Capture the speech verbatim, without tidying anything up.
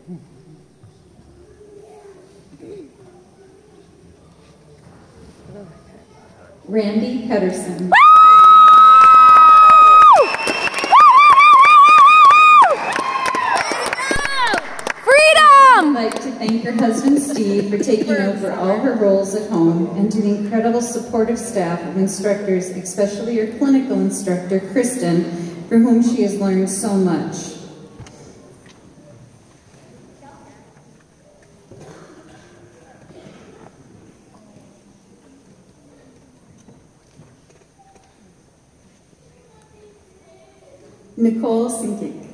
Randy Pedersen. Freedom! I'd like to thank her husband Steve for taking over all her roles at home, and to the incredible supportive staff of instructors, especially her clinical instructor, Kristen, for whom she has learned so much. Nicole Sinkik.